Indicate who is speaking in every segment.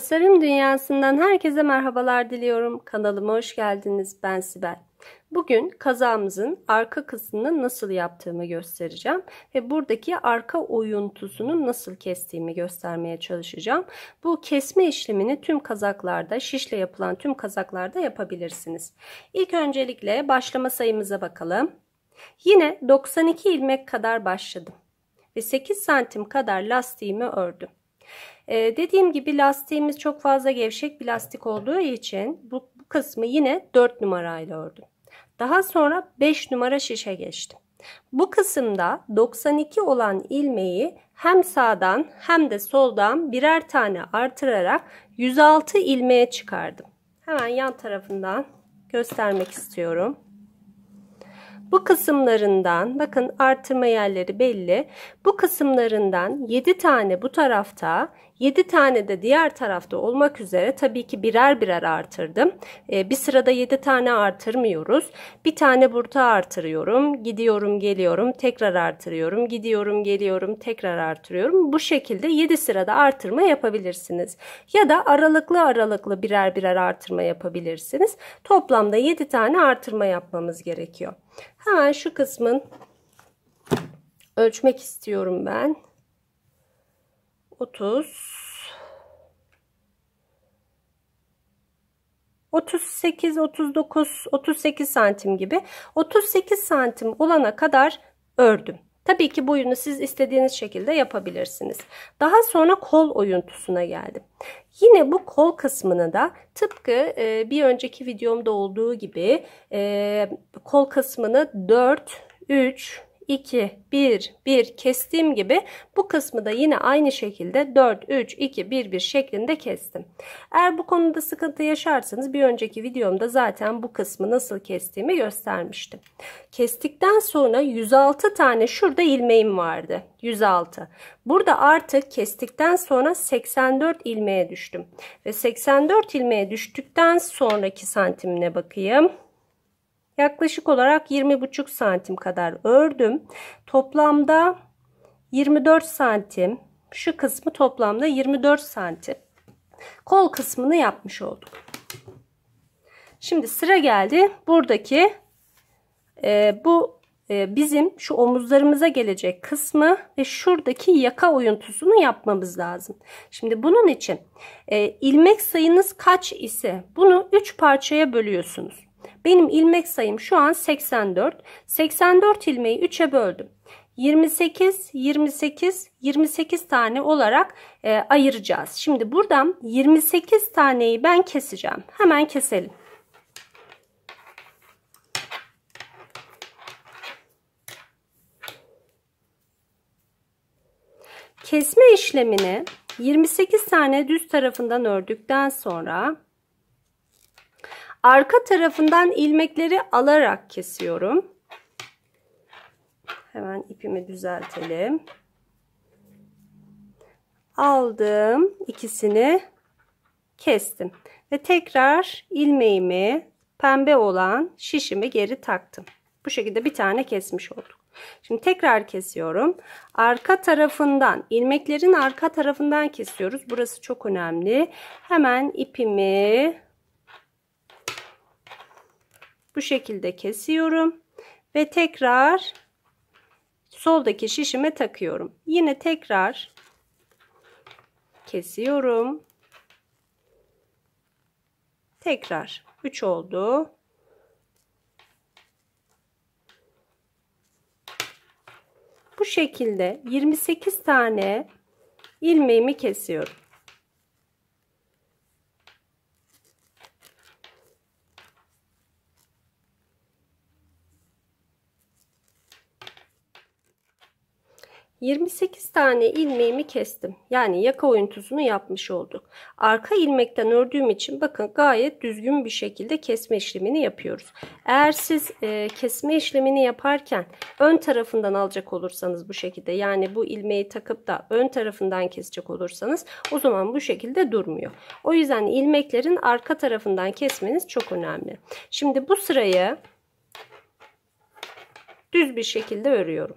Speaker 1: Tasarım dünyasından herkese merhabalar diliyorum. Kanalıma hoş geldiniz. Ben Sibel. Bugün kazağımızın arka kısmını nasıl yaptığımı göstereceğim ve buradaki arka oyuntusunu nasıl kestiğimi göstermeye çalışacağım. Bu kesme işlemini tüm kazaklarda, şişle yapılan tüm kazaklarda yapabilirsiniz. İlk öncelikle başlama sayımıza bakalım. Yine 92 ilmek kadar başladım ve 8 santim kadar lastiğimi ördüm. Dediğim gibi lastiğimiz çok fazla gevşek bir lastik olduğu için bu kısmı yine 4 numarayla ördüm. Daha sonra 5 numara şişe geçtim. Bu kısımda 92 olan ilmeği hem sağdan hem de soldan birer tane artırarak 106 ilmeğe çıkardım. Hemen yan tarafından göstermek istiyorum. Bu kısımlarından bakın artırma yerleri belli. Bu kısımlarından 7 tane bu tarafta, 7 tane de diğer tarafta olmak üzere tabii ki birer birer artırdım. Bir sırada 7 tane artırmıyoruz. Bir tane burada artırıyorum. Gidiyorum, geliyorum, tekrar artırıyorum. Gidiyorum, geliyorum, tekrar artırıyorum. Bu şekilde 7 sırada artırma yapabilirsiniz. Ya da aralıklı birer birer artırma yapabilirsiniz. Toplamda 7 tane artırma yapmamız gerekiyor. Hemen şu kısmın ölçmek istiyorum ben. 38, 39, 38 santim gibi 38 santim olana kadar ördüm. Tabii ki boyunu siz istediğiniz şekilde yapabilirsiniz. Daha sonra kol oyuntusuna geldim. Yine bu kol kısmını da tıpkı bir önceki videomda olduğu gibi kol kısmını 4, 3, 2, 1 kestiğim gibi bu kısmı da yine aynı şekilde 4, 3, 2, 1 şeklinde kestim. Eğer bu konuda sıkıntı yaşarsanız bir önceki videomda zaten bu kısmı nasıl kestiğimi göstermiştim. Kestikten sonra 106 tane şurada ilmeğim vardı. 106. Burada artık kestikten sonra 84 ilmeğe düştüm. Ve 84 ilmeğe düştükten sonraki santimine bakayım. Yaklaşık olarak 20,5 santim kadar ördüm. Toplamda 24 santim. Şu kısmı toplamda 24 santim. Kol kısmını yapmış olduk. Şimdi sıra geldi. Buradaki bizim şu omuzlarımıza gelecek kısmı ve şuradaki yaka oyuntusunu yapmamız lazım. Şimdi bunun için ilmek sayınız kaç ise bunu 3 parçaya bölüyorsunuz. Benim ilmek sayım şu an 84. 84 ilmeği 3'e böldüm. 28, 28, 28 tane olarak ayıracağız. Şimdi buradan 28 taneyi ben keseceğim. Hemen keselim. Kesme işlemini 28 tane düz tarafından ördükten sonra arka tarafından ilmekleri alarak kesiyorum. Hemen ipimi düzeltelim. Aldım, ikisini kestim ve tekrar ilmeğimi pembe olan şişimi geri taktım. Bu şekilde bir tane kesmiş olduk. Şimdi tekrar kesiyorum. Arka tarafından, ilmeklerin arka tarafından kesiyoruz. Burası çok önemli. Hemen ipimi bu şekilde kesiyorum ve tekrar soldaki şişime takıyorum. Yine tekrar kesiyorum. Tekrar 3 oldu. Bu şekilde 28 tane ilmeğimi kesiyorum. ...28 tane ilmeğimi kestim. Yani yaka oyuntusunu yapmış olduk. Arka ilmekten ördüğüm için bakın gayet düzgün bir şekilde kesme işlemini yapıyoruz. Eğer siz kesme işlemini yaparken ön tarafından alacak olursanız bu şekilde, yani bu ilmeği takıp da ön tarafından kesecek olursanız o zaman bu şekilde durmuyor. O yüzden ilmeklerin arka tarafından kesmeniz çok önemli. Şimdi bu sırayı düz bir şekilde örüyorum.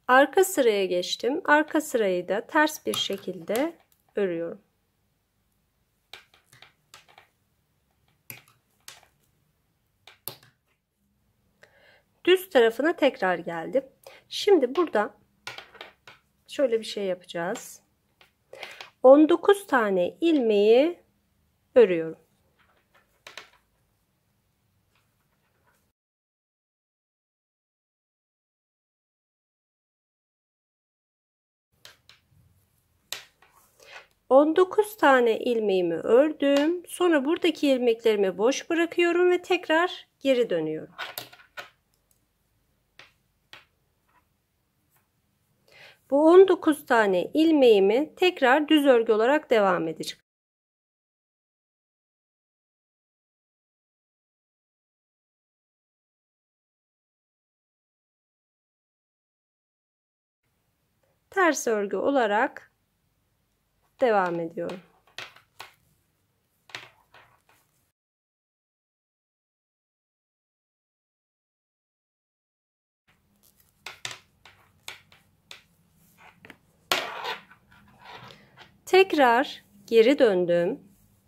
Speaker 1: Arka sıraya geçtim. Arka sırayı da ters bir şekilde örüyorum. Düz tarafına tekrar geldim. Şimdi burada şöyle bir şey yapacağız. 19 tane ilmeği örüyorum. ...19 tane ilmeğimi ördüm. Sonra buradaki ilmeklerimi boş bırakıyorum ve tekrar geri dönüyorum. Bu 19 tane ilmeğimi tekrar düz örgü olarak devam edeceğim. Ters örgü olarak devam ediyorum. Tekrar geri döndüm.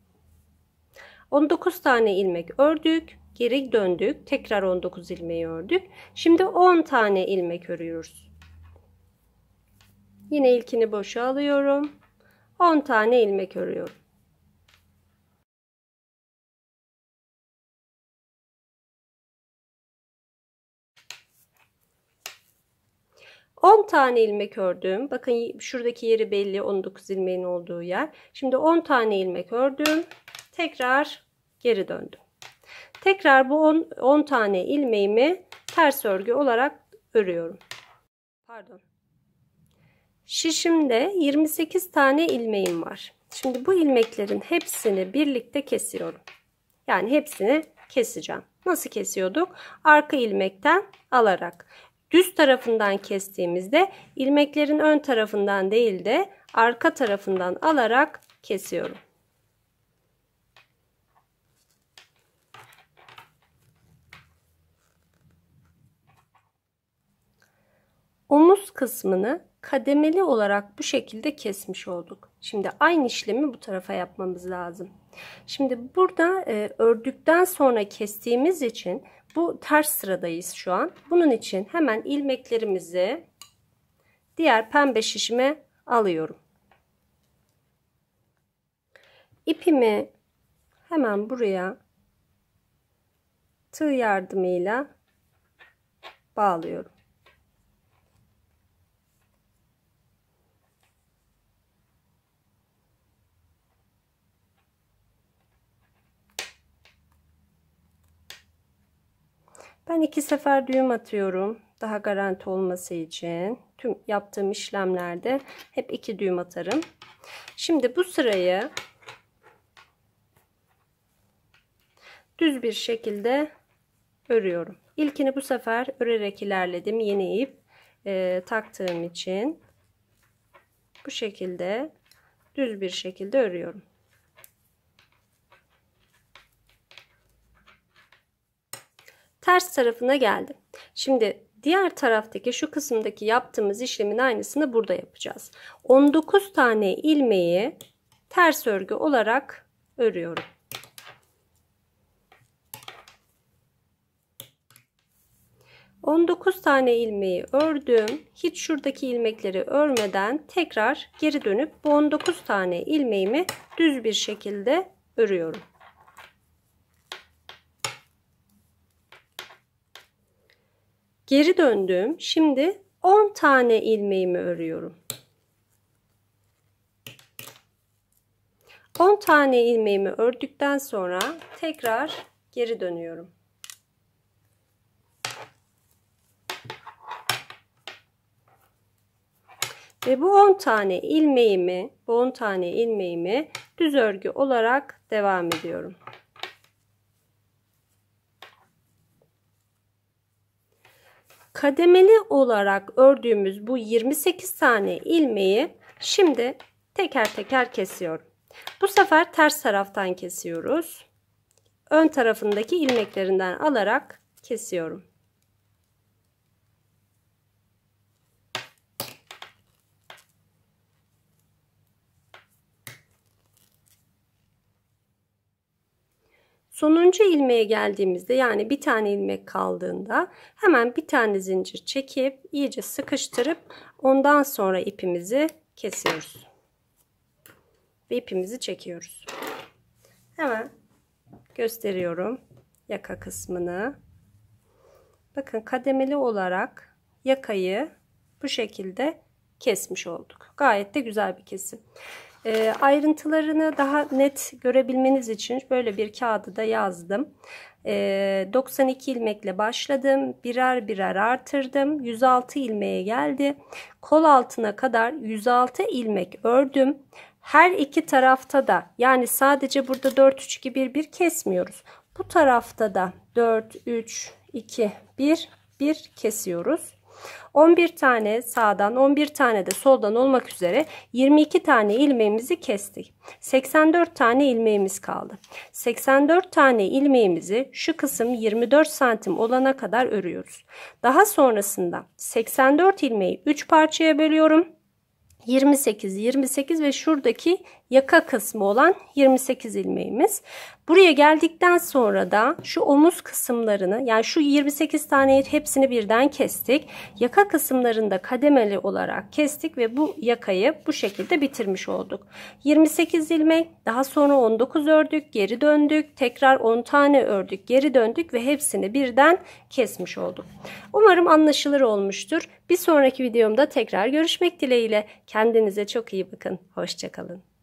Speaker 1: 19 tane ilmek ördük. Geri döndük. Tekrar 19 ilmeği ördük. Şimdi 10 tane ilmek örüyoruz. Yine ilkini boşa alıyorum. 10 tane ilmek örüyorum. On tane ilmek ördüm. Bakın şuradaki yeri belli. 19 ilmeğin olduğu yer. Şimdi 10 tane ilmek ördüm. Tekrar geri döndüm. Tekrar bu 10 tane ilmeğimi ters örgü olarak örüyorum. Pardon. Şişimde 28 tane ilmeğim var. Şimdi bu ilmeklerin hepsini birlikte kesiyorum. Yani hepsini keseceğim. Nasıl kesiyorduk? Arka ilmekten alarak. Düz tarafından kestiğimizde ilmeklerin ön tarafından değil de arka tarafından alarak kesiyorum. Omuz kısmını kademeli olarak bu şekilde kesmiş olduk. Şimdi aynı işlemi bu tarafa yapmamız lazım. Şimdi burada ördükten sonra kestiğimiz için bu ters sıradayız şu an. Bunun için hemen ilmeklerimizi diğer pembe şişime alıyorum. İpimi hemen buraya tığ yardımıyla bağlıyorum. Ben 2 sefer düğüm atıyorum. Daha garanti olması için. Tüm yaptığım işlemlerde hep 2 düğüm atarım. Şimdi bu sırayı düz bir şekilde örüyorum. İlkini bu sefer örerek ilerledim. Yeni ip taktığım için bu şekilde düz bir şekilde örüyorum. Ters tarafına geldim. Şimdi diğer taraftaki şu kısımdaki yaptığımız işlemin aynısını burada yapacağız. 19 tane ilmeği ters örgü olarak örüyorum. ...19 tane ilmeği ördüm. Hiç şuradaki ilmekleri örmeden tekrar geri dönüp bu 19 tane ilmeğimi düz bir şekilde örüyorum. Geri döndüm. Şimdi 10 tane ilmeğimi örüyorum. 10 tane ilmeğimi ördükten sonra tekrar geri dönüyorum. Ve bu 10 tane ilmeğimi düz örgü olarak devam ediyorum. Kademeli olarak ördüğümüz bu 28 tane ilmeği şimdi teker teker kesiyorum. Bu sefer ters taraftan kesiyoruz. Ön tarafındaki ilmeklerinden alarak kesiyorum. Sonuncu ilmeğe geldiğimizde, yani bir tane ilmek kaldığında hemen bir tane zincir çekip iyice sıkıştırıp ondan sonra ipimizi kesiyoruz. Ve ipimizi çekiyoruz. Hemen gösteriyorum yaka kısmını. Bakın kademeli olarak yakayı bu şekilde kesmiş olduk. Gayet de güzel bir kesim. Ayrıntılarını daha net görebilmeniz için böyle bir kağıdı da yazdım. 92 ilmekle başladım. Birer birer artırdım. 106 ilmeğe geldi. Kol altına kadar 106 ilmek ördüm. Her iki tarafta da, yani sadece burada 4-3-2-1-1 kesmiyoruz. Bu tarafta da 4-3-2-1-1 kesiyoruz. 11 tane sağdan, 11 tane de soldan olmak üzere 22 tane ilmeğimizi kestik. 84 tane ilmeğimiz kaldı. 84 tane ilmeğimizi şu kısım 24 santim olana kadar örüyoruz. Daha sonrasında 84 ilmeği 3 parçaya bölüyorum. 28, 28 ve şuradaki yaka kısmı olan 28 ilmeğimiz. Buraya geldikten sonra da şu omuz kısımlarını, yani şu 28 tane hepsini birden kestik. Yaka kısımlarında kademeli olarak kestik ve bu yakayı bu şekilde bitirmiş olduk. 28 ilmek, daha sonra 19 ördük, geri döndük, tekrar 10 tane ördük, geri döndük ve hepsini birden kesmiş olduk. Umarım anlaşılır olmuştur. Bir sonraki videomda tekrar görüşmek dileğiyle. Kendinize çok iyi bakın. Hoşça kalın.